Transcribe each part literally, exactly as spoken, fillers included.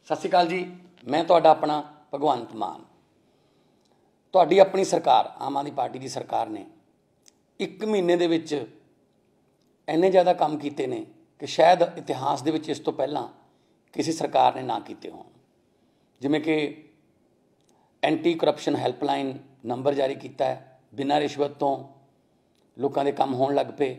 सत श्री अकाल जी, मैं तुहाडा अपना भगवंत मान। तुहाडी अपनी सरकार आम आदमी पार्टी की सरकार ने एक महीने दे विच इन्ने ज़्यादा काम कीते ने कि शायद इतिहास दे विच इस तो पहलां किसी सरकार ने ना कीते होण। जिवें कि एंटी करप्शन हैल्पलाइन नंबर जारी किया है, बिना रिश्वत तो लोगों के काम होण लग पे।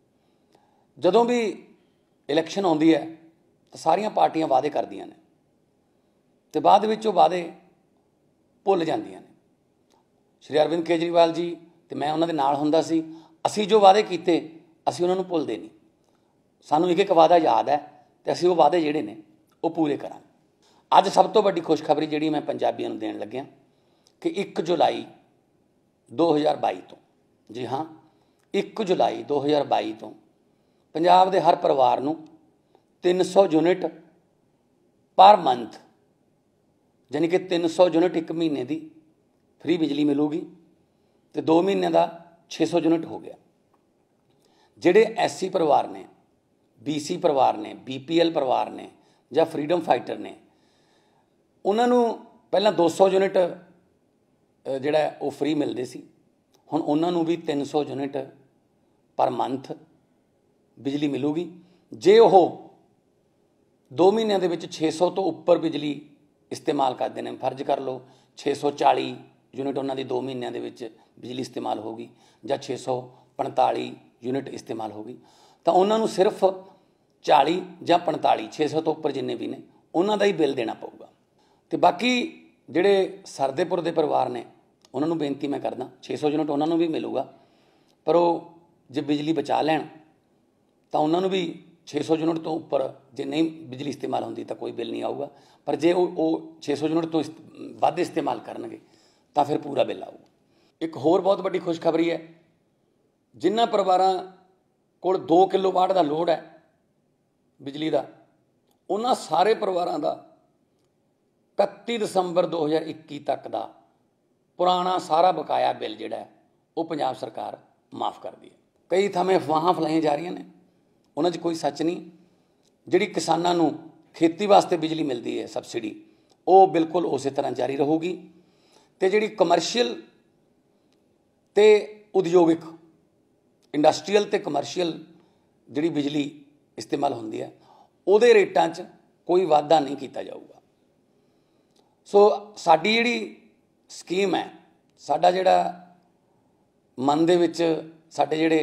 जदों भी इलैक्शन आउंदी है तो सारियां पार्टियां वादे करदियां ने ते बाद विच ओह वादे भुल जांदियां ने। श्री अरविंद केजरीवाल जी ते मैं उन्हां दे नाल हुंदा सी, असीं जो वादे कीते असीं उन्हां नूं भुलदे नहीं। सानूं एक एक वादा याद है ते असीं ओह वादे जिहड़े ने ओह पूरे करांगे। अज सब तो वड्डी खुशखबरी जिहड़ी मैं पंजाबियों नूं देण लग्गिआ कि एक जुलाई दो हज़ार बाई तो, जी हाँ एक जुलाई दो हज़ार बाई तो पंजाब दे हर परिवार नूं तीन सौ यूनिट पर मंथ यानी कि तीन सौ यूनिट एक महीने की फ्री बिजली मिलूगी तो दो महीने का छे सौ यूनिट हो गया। जिहड़े एस सी परिवार ने, बी सी परिवार ने, बी पी एल परिवार ने या फ्रीडम फाइटर ने, उन्होंने पहला दो सौ यूनिट जिहड़ा वो फ्री मिलते सी, हुण उन्होंने भी तीन सौ यूनिट पर मंथ बिजली मिलूगी। जे वो दो महीनों के विच छे सौ तो उपर बिजली इस्तेमाल करते हैं, फर्ज कर लो छे सौ चाली यूनिट उन्होंने दो महीनों के विच बिजली इस्तेमाल होगी या छे सौ पंताली यूनिट इस्तेमाल होगी, तो उन्होंने सिर्फ चाली या पंताली छे सौ तो उपर जिन्ने भी ने उन्हों का ही बिल देना पऊगा। तो बाकी जिहड़े सरदेपुर के परिवार ने उन्होंने बेनती मैं करदा छे सौ यूनिट उन्होंने भी मिलूगा, पर वो जे बिजली बचा लैन तो उन्होंने भी छे सौ यूनिट तो उपर जे नहीं बिजली इस्तेमाल होंदी तो कोई बिल नहीं आऊगा, पर जे वो छे सौ यूनिट तो वध इस्तेमाल करनगे तो फिर पूरा बिल आऊगा। एक होर बहुत बड़ी खुशखबरी है, जिन्हां परिवारां कोल दो किलो वाट का लोड है बिजली का, उन्हां सारे परिवारां दा इकत्ती दसंबर दो हज़ार इक्की तक का पुराना सारा बकाया बिल जिहड़ा है वो पंजाब सरकार माफ़ कर दी है। कई थावें अफवाहां फैलाईਆਂ जा रही ने, उन्हां 'च कोई सच नहीं। जिहड़ी किसानां नूं खेती वास्ते बिजली मिलती है सबसिडी, वो बिल्कुल उस तरह जारी रहूगी। तो जिहड़ी कमर्शियल ते उद्योगिक इंडस्ट्रीयल ते कमर्शियल जिहड़ी बिजली इस्तेमाल होंदी है उहदे रेटां 'च कोई वाधा नहीं किया जाऊगा। सो साडी जिहड़ी स्कीम है, साडा जिहड़ा मन दे विच साडे जिहड़े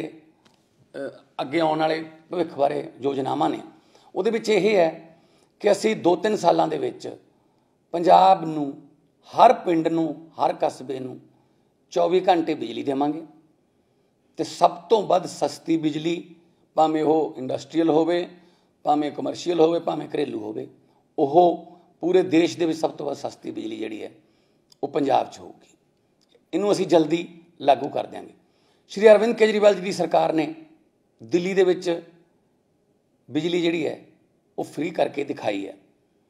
अगे आने वाले भविख बारे योजनावां ने उहदे विच इह है कि असीं दो तीन सालां दे विच पंजाब नूं हर पिंड नूं हर कस्बे नूं चौबी घंटे बिजली देवांगे ते सब तो वध सस्ती बिजली, भावें वो इंडस्ट्रीयल होवे, भावें कमर्शियल होवे, भावें घरेलू होवे, ओह पूरे देश दे विच सब तो वध सस्ती बिजली जिहड़ी है वो पंजाब च होगी। इनू असीं जल्दी लागू कर देंगे। श्री अरविंद केजरीवाल जी की सरकार ने दिल्ली दे विच बिजली जिहड़ी है वो फ्री करके दिखाई है।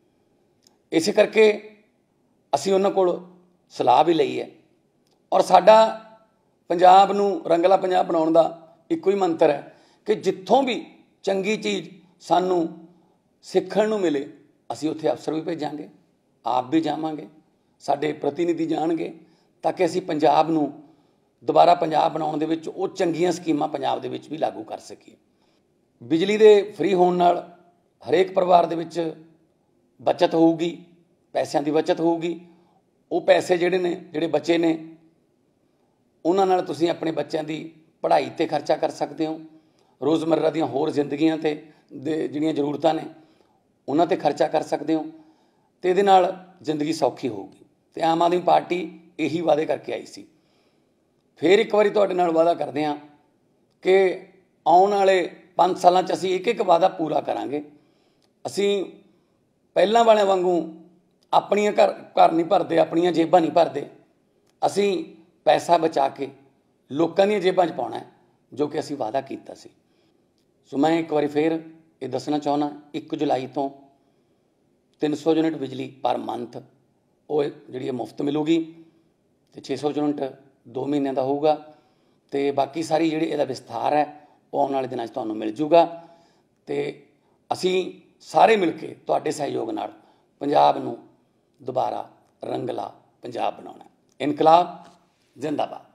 इस करके असीं उन्हां कोल सलाह भी लई है और साडा पंजाब नूं रंगला पंजाब बनाउण दा इक्को ही मंत्र है कि जित्थों भी चंगी चीज़ सानूं सिੱਖਣ नूं मिले असीं उत्थे अफसर भी भेजांगे, आप भी जावांगे, साडे प्रतिनिधि जाणगे, ताकि असीं पंजाब नूं दोबारा पंजाब बनाउण दे विच वो चंगीआं स्कीमां पंजाब दे विच भी लागू कर सकीए। बिजली दे फ्री होण नाल हरेक परिवार दे विच बचत होऊगी, पैसों की बचत होऊगी। वो पैसे जिहड़े ने जिहड़े बचे ने उन्हां नाल तुसीं अपने बच्चों की पढ़ाई ते खर्चा कर सकते हो, रोज़मर्रा दीआं होर जिंदगियां ते जिहड़ियां जरूरतां ने उन्हां ते खर्चा कर सकते हो, तो इहदे नाल जिंदगी सौखी होगी। तो आम आदमी पार्टी यही वादे करके आई सी। फिर एक बारी तुहाडे नाल वादा करदे हां कि आउण वाले पांच सालां 'च असीं एक एक वादा पूरा करांगे। असीं पहलां वालिਆਂ वांगू अपनियां घर घर नहीं भरदे, अपनियां जेबां नहीं भरदे, असीं पैसा बचा के लोकां दीयां जेबां 'च पाउणा है जो कि असीं वादा कीता सी। सो मैं एक बार फिर ये दसना चाहुंदा एक जुलाई तो तीन सौ यूनिट बिजली पर मंथ वो जिहड़ी मुफ्त मिलूगी तो छे सौ यूनिट दो महीनों का होगा। तो बाकी सारी जिहड़ी इहदा विस्तार है वो आने वाले दिनों तुहानूं मिल जूगा। तो असीं सारे मिल के तुहाडे सहयोग नाल ਪੰਜਾਬ ਨੂੰ ਦੁਬਾਰਾ ਰੰਗਲਾ ਪੰਜਾਬ ਬਣਾਉਣਾ। ਇਨਕਲਾਬ ਜ਼ਿੰਦਾਬਾਦ।